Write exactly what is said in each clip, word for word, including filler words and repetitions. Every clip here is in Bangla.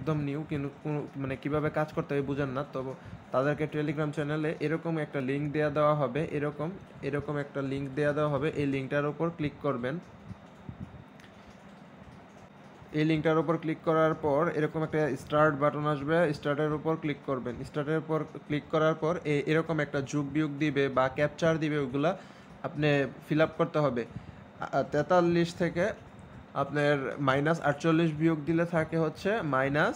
একদম নিউ, কিন্তু মানে কীভাবে কাজ করতে হবে বুঝেন না, তো তাদেরকে টেলিগ্রাম চ্যানেলে এরকম একটা লিঙ্ক দেওয়া দেওয়া হবে, এরকম এরকম একটা লিঙ্ক দেওয়া দেওয়া হবে। এই লিঙ্কটার উপর ক্লিক করবেন। এই লিঙ্কটার উপর ক্লিক করার পর এরকম একটা স্টার্ট বাটন আসবে, স্টার্টের উপর ক্লিক করবেন। স্টার্টের উপর ক্লিক করার পর এরকম একটা যুগ বিয়োগ দিবে বা ক্যাপচার দিবে, ওগুলা আপনি ফিল আপ করতে হবে। তেতাল্লিশ থেকে আপনার মাইনাস আটচল্লিশ বিয়োগ দিলে থাকে হচ্ছে মাইনাস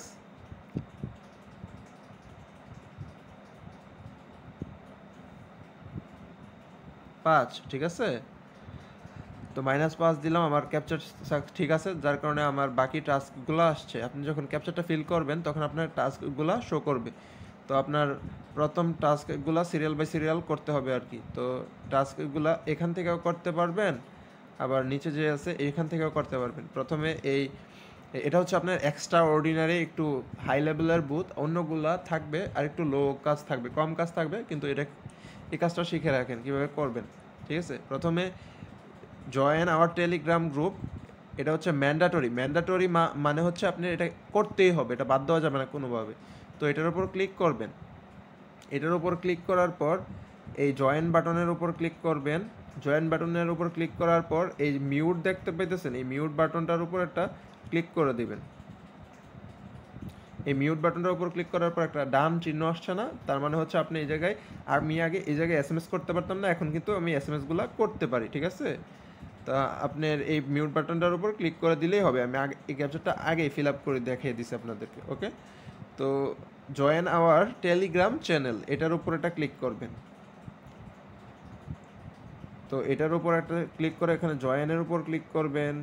পাঁচ, ঠিক আছে? তো মাইনাস পাঁচ দিলাম, আমার ক্যাপচার ঠিক আছে, যার কারণে আমার বাকি টাস্কগুলো আসছে। আপনি যখন ক্যাপচারটা ফিল করবেন তখন আপনার টাস্কগুলো শো করবে। তো আপনার প্রথম টাস্কগুলো সিরিয়াল বাই সিরিয়াল করতে হবে আর কি। তো টাস্কগুলো এখান থেকেও করতে পারবেন, আবার নিচে যে আছে এইখান থেকেও করতে পারবেন। প্রথমে এই এটা হচ্ছে আপনার এক্সট্রা অর্ডিনারি একটু হাই লেভেলের বুথ, অন্যগুলা থাকবে আর একটু লো কাজ থাকবে, কম কাজ থাকবে, কিন্তু এটা এই কাজটা শিখে রাখেন কীভাবে করবেন, ঠিক আছে? প্রথমে জয়েন আওয়ার টেলিগ্রাম গ্রুপ, এটা হচ্ছে ম্যান্ডাটরি। ম্যান্ডাটরি মানে হচ্ছে আপনি এটা করতেই হবে, এটা বাদ দেওয়া যাবে না কোনোভাবে। তো এটার উপর ক্লিক করবেন। এটার উপর ক্লিক করার পর এই জয়েন বাটনের উপর ক্লিক করবেন। জয়েন বাটনের উপর ক্লিক করার পর এই মিউট দেখতে পেতেছেন, এই মিউট বাটনটার উপর একটা ক্লিক করে দিবেন। এই মিউট বাটনটার উপর ক্লিক করার পর একটা ডান চিহ্ন আসছে না, তার মানে হচ্ছে আপনি এই জায়গায়, আমি আগে এই জায়গায় এস এম এস করতে পারতাম না, এখন কিন্তু আমি এস এম এসগুলো করতে পারি, ঠিক আছে? তা আপনার এই মিউট বাটনটার উপর ক্লিক করে দিলেই হবে। আমি আগে এই ক্যাপচারটা আগেই ফিল আপ করে দেখিয়ে দিছি আপনাদেরকে, ওকে? তো জয়েন আওয়ার টেলিগ্রাম চ্যানেল, এটার উপর একটা ক্লিক করবেন। তো এটার উপর একটা ক্লিক করে এখানে জয়েনের উপর ক্লিক করবেন।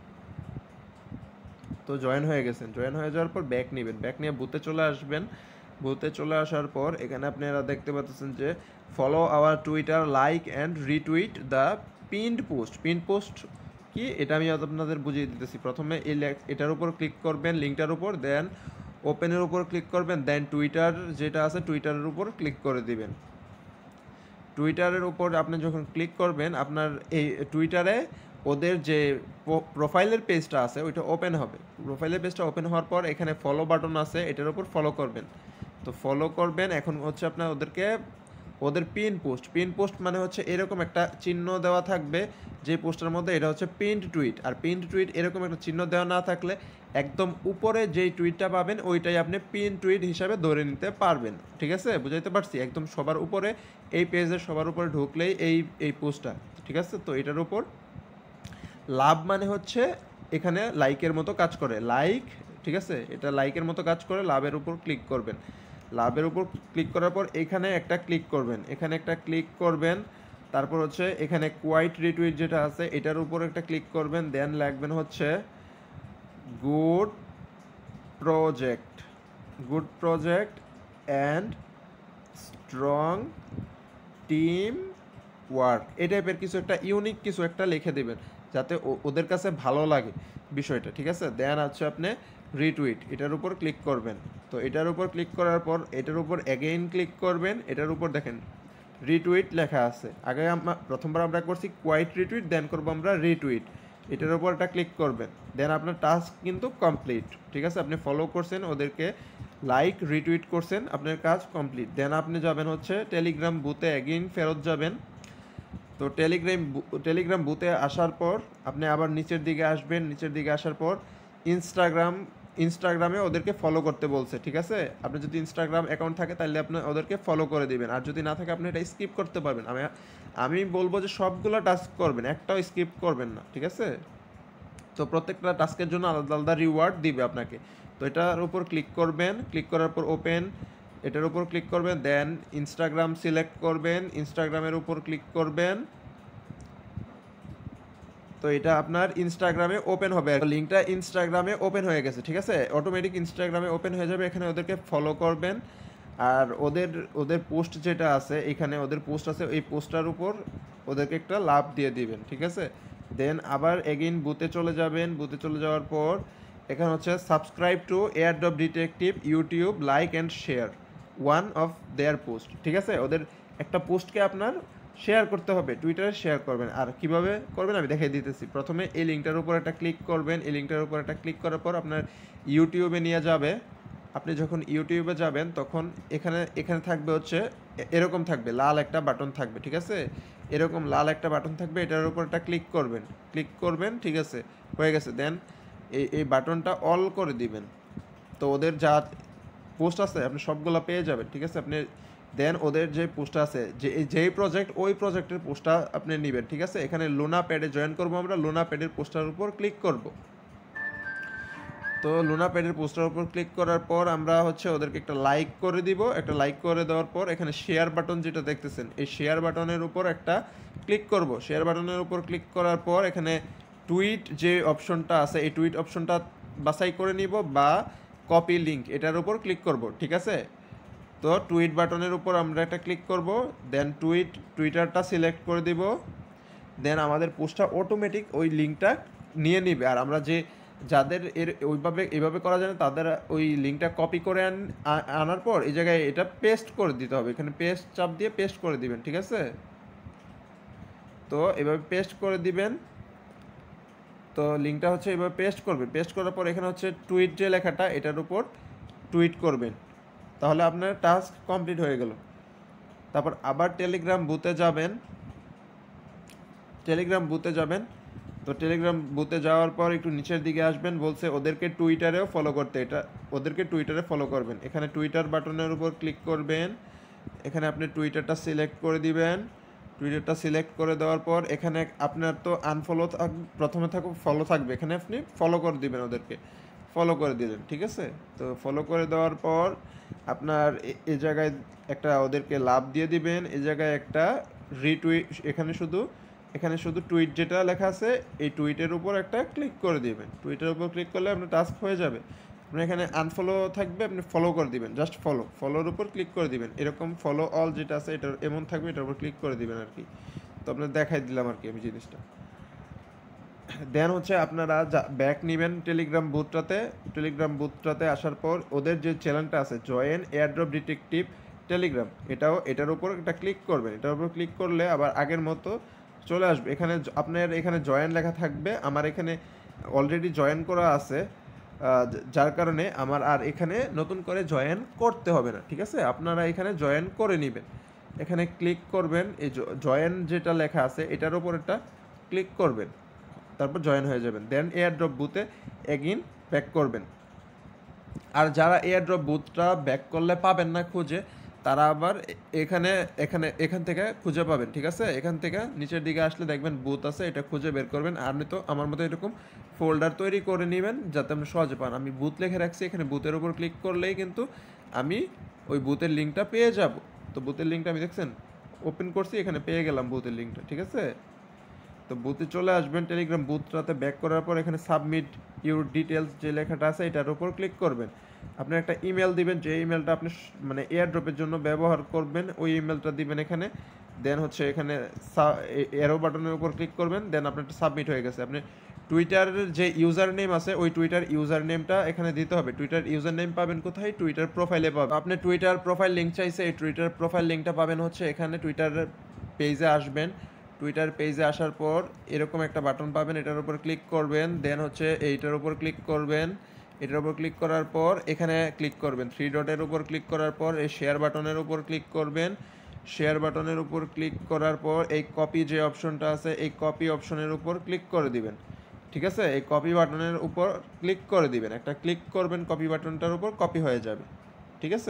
তো জয়েন হয়ে গেছেন। জয়েন হয়ে যাওয়ার পর ব্যাক নেবেন, ব্যাক নিয়ে বুথে চলে আসবেন। বুথে চলে আসার পর এখানে আপনারা দেখতে পাচ্ছেন যে follow our Twitter, like and retweet the pinned post. Pin post কি এটা আমি আপনাদের বুঝিয়ে দিতেছি। প্রথমে এই এটার উপর ক্লিক করবেন, লিঙ্কটার উপর, দেন ওপেনের উপর ক্লিক করবেন, দেন টুইটার যেটা আছে টুইটারের উপর ক্লিক করে দিবেন। টুইটারের উপর আপনি যখন ক্লিক করবেন, আপনার এই টুইটারে ওদের যে প্রোফাইলের পেজটা আছে ওইটা ওপেন হবে। প্রোফাইলের পেজটা ওপেন হওয়ার পর এখানে ফলো বাটন আছে, এটার উপর ফলো করবেন। তো ফলো করবেন। এখন হচ্ছে আপনার ওদেরকে ওদের পিন পোস্ট, পিন পোস্ট মানে হচ্ছে এরকম একটা চিহ্ন দেওয়া থাকবে যে পোস্টের মধ্যে, এটা হচ্ছে পিনড টুইট। আর পিনড টুইট এরকম একটা চিহ্ন দেওয়া না থাকলে একদম উপরে যেই টুইটটা পাবেন ওইটাই আপনি পিন টুইট হিসাবে ধরে নিতে পারবেন, ঠিক আছে? বুঝাইতে পারছি? একদম সবার উপরে, এই পেজের সবার উপরে ঢুকলেই এই এই পোস্টটা, ঠিক আছে? তো এটার উপর লাভ মানে হচ্ছে এখানে লাইকের মতো কাজ করে, লাইক, ঠিক আছে? এটা লাইকের মতো কাজ করে, লাভের উপর ক্লিক করবেন। লাভের উপর ক্লিক করার পর এখানে একটা ক্লিক করবেন, এখানে একটা ক্লিক করবেন। তারপর হচ্ছে এখানে কোয়াইট রিটুইট যেটা আছে এটার উপর একটা ক্লিক করবেন, দেন লাগবেন হচ্ছে good project, good project and strong team work, এই টাইপের কিছু একটা ইউনিক কিছু একটা লিখে দেবেন যাতে ওদের কাছে ভালো লাগে বিষয়টা, ঠিক আছে? দেন হচ্ছে আপনি রিটুইট, এটার উপর ক্লিক করবেন। তো এটার উপর ক্লিক করার পর এটার উপর অ্যাগেইন ক্লিক করবেন। এটার উপর দেখেন রিটুইট লেখা আছে, আগে আমরা প্রথমবার আমরা করছি কোয়াইট রিটুইট, দেন করবো আমরা রিটুইট। এটার উপর একটা ক্লিক করবেন, দেন আপনার টাস্ক কিন্তু কমপ্লিট, ঠিক আছে? আপনি ফলো করছেন ওদেরকে, লাইক রিটুইট করছেন, আপনার কাজ কমপ্লিট। দেন আপনি যাবেন হচ্ছে টেলিগ্রাম বুথে, অ্যাগেইন ফেরত যাবেন। তো টেলিগ্রাম টেলিগ্রাম বুথে আসার পর আপনি আবার নিচের দিকে আসবেন। নিচের দিকে আসার পর ইনস্টাগ্রাম ইনস্টাগ্রামে ওদেরকে ফলো করতে বলছে, ঠিক আছে? আপনি যদি ইনস্টাগ্রাম অ্যাকাউন্ট থাকে তাহলে আপনি ওদেরকে ফলো করে দিবেন, আর যদি না থাকে আপনি এটা স্কিপ করতে পারবেন। আমি আমি বলবো যে সবগুলো টাস্ক করবেন, একটাও স্কিপ করবেন না, ঠিক আছে? তো প্রত্যেকটা টাস্কের জন্য আলাদা আলাদা রিওয়ার্ড দিবে আপনাকে। তো এটার উপর ক্লিক করবেন, ক্লিক করার পর ওপেন, এটার উপর ক্লিক করবেন, দেন ইনস্টাগ্রাম সিলেক্ট করবেন, ইনস্টাগ্রামের উপর ক্লিক করবেন। তো এটা আপনার ইনস্টাগ্রামে ওপেন হবে, লিঙ্কটা ইনস্টাগ্রামে ওপেন হয়ে গেছে, ঠিক আছে? অটোমেটিক ইনস্টাগ্রামে ওপেন হয়ে যাবে। এখানে ওদেরকে ফলো করবেন, আর ওদের ওদের পোস্ট যেটা আছে এখানে ওদের পোস্ট আছে, এই পোস্টটার উপর ওদেরকে একটা লাভ দিয়ে দিবেন, ঠিক আছে? দেন আবার এগেইন বুথে চলে যাবেন। বুথে চলে যাওয়ার পর এখানে হচ্ছে subscribe to airdrop detective YouTube, like and share one of their post, ঠিক আছে? ওদের একটা পোস্টকে আপনার শেয়ার করতে হবে, টুইটারে শেয়ার করবেন। আর কিভাবে করবেন আমি দেখিয়ে দিতেছি। প্রথমে এই লিঙ্কটার উপর একটা ক্লিক করবেন, এই লিঙ্কটার উপর একটা ক্লিক করার পর আপনার ইউটিউবে নিয়ে যাবে। আপনি যখন ইউটিউবে যাবেন তখন এখানে এখানে থাকবে হচ্ছে এরকম থাকবে, লাল একটা বাটন থাকবে, ঠিক আছে? এরকম লাল একটা বাটন থাকবে, এটার উপর একটা ক্লিক করবেন, ক্লিক করবেন, ঠিক আছে? হয়ে গেছে। দেন এই এই বাটনটা অল করে দিবেন। তো ওদের যা পোস্ট আছে আপনি সবগুলো পেয়ে যাবেন, ঠিক আছে? আপনি দেন ওদের যে পোস্টটা আছে, যে যেই প্রজেক্ট ওই প্রজেক্টের পোস্টটা আপনি নেবেন, ঠিক আছে? এখানে লুনা প্যাডে জয়েন করবো আমরা, লুনা প্যাডের পোস্টার উপর ক্লিক করব। তো লুনা প্যাডের পোস্টার উপর ক্লিক করার পর আমরা হচ্ছে ওদেরকে একটা লাইক করে দিব। একটা লাইক করে দেওয়ার পর এখানে শেয়ার বাটন যেটা দেখতেছেন, এই শেয়ার বাটনের উপর একটা ক্লিক করব। শেয়ার বাটনের উপর ক্লিক করার পর এখানে টুইট যে অপশনটা আছে, এই টুইট অপশনটা বাছাই করে নিব, বা কপি লিঙ্ক এটার উপর ক্লিক করব, ঠিক আছে? তো টুইট বাটনের উপর আমরা একটা ক্লিক করব, দেন টুইট টুইটারটা সিলেক্ট করে দিব। দেন আমাদের পোস্টটা অটোমেটিক ওই লিঙ্কটা নিয়ে নিবে। আর আমরা যে যাদের এর ওইভাবে এভাবে করা যায় না, তাদের ওই লিঙ্কটা কপি করে আন আনার পর এই জায়গায় এটা পেস্ট করে দিতে হবে। এখানে পেস্ট চাপ দিয়ে পেস্ট করে দিবেন, ঠিক আছে? তো এভাবে পেস্ট করে দিবেন। তো লিঙ্কটা হচ্ছে এভাবে পেস্ট করবেন। পেস্ট করার পর এখানে হচ্ছে টুইট যে লেখাটা, এটার উপর টুইট করবেন। তাহলে আপনার টাস্ক কমপ্লিট হয়ে গেল। তারপর আবার টেলিগ্রাম বুথে যাবেন। টেলিগ্রাম বুথে যাবেন তো টেলিগ্রাম বুথে যাওয়ার পর একটু নিচের দিকে আসবেন, বলছে ওদেরকে টুইটারেও ফলো করতে, এটা ওদেরকে টুইটারে ফলো করবেন। এখানে টুইটার বাটনের উপর ক্লিক করবেন, এখানে আপনি টুইটারটা সিলেক্ট করে দিবেন। টুইটারটা সিলেক্ট করে দেওয়ার পর এখানে আপনার তো আনফলো প্রথমে থাকুক, ফলো থাকবে, এখানে আপনি ফলো করে দিবেন, ওদেরকে ফলো করে দিলেন, ঠিক আছে? তো ফলো করে দেওয়ার পর আপনার এই জায়গায় একটা ওদেরকে লাভ দিয়ে দিবেন, এই জায়গায় একটা রিটুইট, এখানে শুধু এখানে শুধু টুইট যেটা লেখা আছে এই টুইটের উপর একটা ক্লিক করে দিবেন। টুইটের উপর ক্লিক করলে আপনার টাস্ক হয়ে যাবে। আপনি এখানে আনফলো থাকবে, আপনি ফলো করে দিবেন, জাস্ট ফলো, ফলোর উপর ক্লিক করে দিবেন। এরকম ফলো অল যেটা আছে এটা এমন থাকবে, এটার উপর ক্লিক করে দিবেন আর কি। তো আপনার দেখাই দিলাম আর কি আমি জিনিসটা। দেন হচ্ছে আপনারা ব্যাক নেবেন টেলিগ্রাম বুথটাতে। টেলিগ্রাম বুথটাতে আসার পর ওদের যে চ্যানেলটা আছে জয়েন এয়ারড্রপ ডিটেকটিভ টেলিগ্রাম, এটাও এটার উপর একটা ক্লিক করবেন। এটার উপর ক্লিক করলে আবার আগের মতো চলে আসবে। এখানে আপনার এখানে জয়েন লেখা থাকবে, আমার এখানে অলরেডি জয়েন করা আছে, যার কারণে আমার আর এখানে নতুন করে জয়েন করতে হবে না, ঠিক আছে? আপনারা এখানে জয়েন করে নেবেন। এখানে ক্লিক করবেন, এই জয়েন যেটা লেখা আছে এটার উপর একটা ক্লিক করবেন, তারপর জয়েন হয়ে যাবেন। দেন এয়ারড্রপ বুথে এগিন ব্যাক করবেন। আর যারা এয়ারড্রপ বুথটা ব্যাক করলে পাবেন না খুঁজে, তারা আবার এখানে এখানে এখান থেকে খুঁজে পাবেন, ঠিক আছে? এখান থেকে নিচের দিকে আসলে দেখবেন বুথ আছে, এটা খুঁজে বের করবেন। আর তো আমার মতো এরকম ফোল্ডার তৈরি করে নেবেন যাতে আপনি সহজে পান। আমি বুথ লিখে রাখছি, এখানে বুথের উপর ক্লিক করলেই কিন্তু আমি ওই বুথের লিঙ্কটা পেয়ে যাব। তো বুথের লিঙ্কটা আমি দেখছেন ওপেন করছি, এখানে পেয়ে গেলাম বুথের লিঙ্কটা, ঠিক আছে? তো বুথে চলে আসবেন, টেলিগ্রাম বুথটাতে ব্যাক করার পর এখানে সাবমিট ইউর ডিটেলস যে লেখাটা আছে এটার উপর ক্লিক করবেন। আপনি একটা ইমেল দিবেন, যে ইমেলটা আপনি মানে এয়ারড্রপের জন্য ব্যবহার করবেন ওই ইমেলটা দিবেন এখানে। দেন হচ্ছে এখানে এরো বাটনের উপর ক্লিক করবেন, দেন আপনার সাবমিট হয়ে গেছে। আপনি টুইটারের যে ইউজার নেম আছে ওই টুইটার ইউজার নেমটা এখানে দিতে হবে। টুইটার ইউজার নেম পাবেন কোথায়? টুইটার প্রোফাইলে পাবেন। আপনি টুইটার প্রোফাইল লিঙ্ক চাইছে, এই টুইটার প্রোফাইল লিঙ্কটা পাবেন হচ্ছে এখানে। টুইটার পেজে আসবেন, টুইটার পেজে আসার পর এরকম একটা বাটন পাবেন, এটার উপর ক্লিক করবেন। দেন হচ্ছে এইটার উপর ক্লিক করবেন, এটার উপর ক্লিক করার পর এখানে ক্লিক করবেন, থ্রি ডটের উপর ক্লিক করার পর এই শেয়ার বাটনের উপর ক্লিক করবেন। শেয়ার বাটনের উপর ক্লিক করার পর এই কপি যে অপশনটা আছে এই কপি অপশনের উপর ক্লিক করে দিবেন, ঠিক আছে? এই কপি বাটনের উপর ক্লিক করে দিবেন, একটা ক্লিক করবেন, কপি বাটনটার উপর কপি হয়ে যাবে, ঠিক আছে?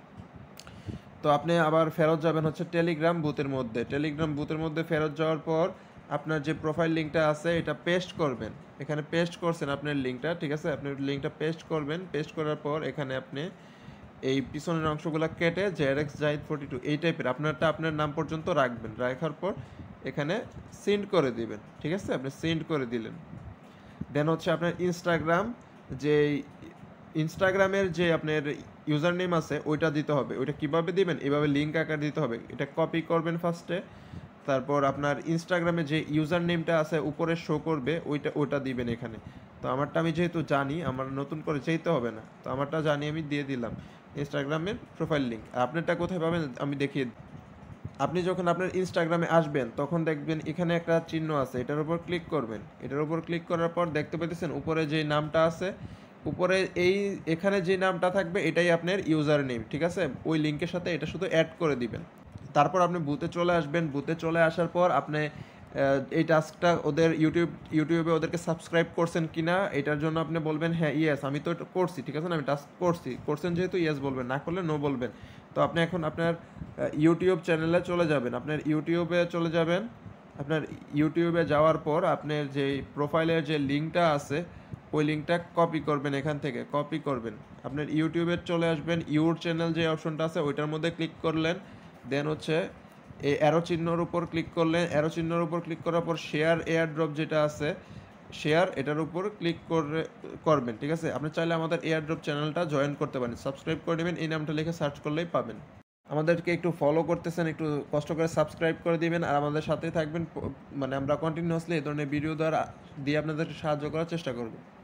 তো আপনি আবার ফেরত যাবেন হচ্ছে টেলিগ্রাম বুথের মধ্যে। টেলিগ্রাম বুথের মধ্যে ফেরত যাওয়ার পর আপনার যে প্রোফাইল লিঙ্কটা আছে এটা পেস্ট করবেন। এখানে পেস্ট করছেন আপনার লিঙ্কটা, ঠিক আছে? আপনি লিঙ্কটা পেস্ট করবেন। পেস্ট করার পর এখানে আপনি এই পিছনের অংশগুলো কেটে জেআরএক্স জাহিদ ফোর্টি টু এই টাইপের আপনারটা আপনার নাম পর্যন্ত রাখবেন। রাখার পর এখানে সেন্ড করে দিবেন, ঠিক আছে? আপনি সেন্ড করে দিলেন। দেন হচ্ছে আপনার ইনস্টাগ্রাম যে ইনস্টাগ্রামের যে আপনার ইউজার নেম আছে ওইটা দিতে হবে। ওইটা কিভাবে দিবেন? এভাবে লিঙ্ক আকার দিতে হবে। এটা কপি করবেন ফার্স্টে, তারপর আপনার ইনস্টাগ্রামে যে ইউজার নেমটা আছে উপরে শো করবে ওইটা ওটা দিবেন এখানে। তো আমারটা আমি যেহেতু জানি, আমার নতুন করে চাইতে হবে না, তো আমারটা জানি আমি দিয়ে দিলাম ইনস্টাগ্রামের প্রোফাইল লিঙ্ক। আপনারটা কোথায় পাবেন আমি দেখিয়ে। আপনি যখন আপনার ইনস্টাগ্রামে আসবেন তখন দেখবেন এখানে একটা চিহ্ন আছে, এটার উপর ক্লিক করবেন। এটার উপর ক্লিক করার পর দেখতে পাচ্ছেন উপরে যে নামটা আছে উপরে এই এখানে যে নামটা থাকবে এটাই আপনার ইউজার নেম, ঠিক আছে? ওই লিঙ্কের সাথে এটা শুধু অ্যাড করে দিবেন। তারপর আপনি বুথে চলে আসবেন। বুথে চলে আসার পর আপনি এই টাস্কটা ওদের ইউটিউব ইউটিউবে ওদেরকে সাবস্ক্রাইব করছেন কিনা এটার জন্য আপনি বলবেন হ্যাঁ ইয়েস আমি তো এটা করছি, ঠিক আছে না? আমি টাস্ক করছি, করছেন যেহেতু ইয়েস বলবেন, না করলে নো বলবেন। তো আপনি এখন আপনার ইউটিউব চ্যানেলে চলে যাবেন। আপনার ইউটিউবে চলে যাবেন। আপনার ইউটিউবে যাওয়ার পর আপনার যে প্রোফাইলের যে লিঙ্কটা আছে ওই লিঙ্কটা কপি করবেন, এখান থেকে কপি করবেন। আপনার ইউটিউবে চলে আসবেন, ইউর চ্যানেল যে অপশনটা আছে ওইটার মধ্যে ক্লিক করলেন। দেন হচ্ছে এই অ্যারো চিহ্নর উপর ক্লিক করলেন। অ্যারো চিহ্নর উপর ক্লিক করার পর শেয়ার এয়ার ড্রপ যেটা আছে শেয়ার, এটার উপর ক্লিক করে করবেন, ঠিক আছে? আপনি চাইলে আমাদের এয়ার ড্রপ চ্যানেলটা জয়েন করতে পারেন, সাবস্ক্রাইব করে নেবেন। এই নামটা লিখে সার্চ করলেই পাবেন। আমাদেরকে একটু ফলো করতেছেন, একটু কষ্ট করে সাবস্ক্রাইব করে দিবেন আর আমাদের সাথেই থাকবেন। মানে আমরা কন্টিনিউয়াসলি এই ধরনের ভিডিও দ্বারা দিয়ে আপনাদেরকে সাহায্য করার চেষ্টা করব।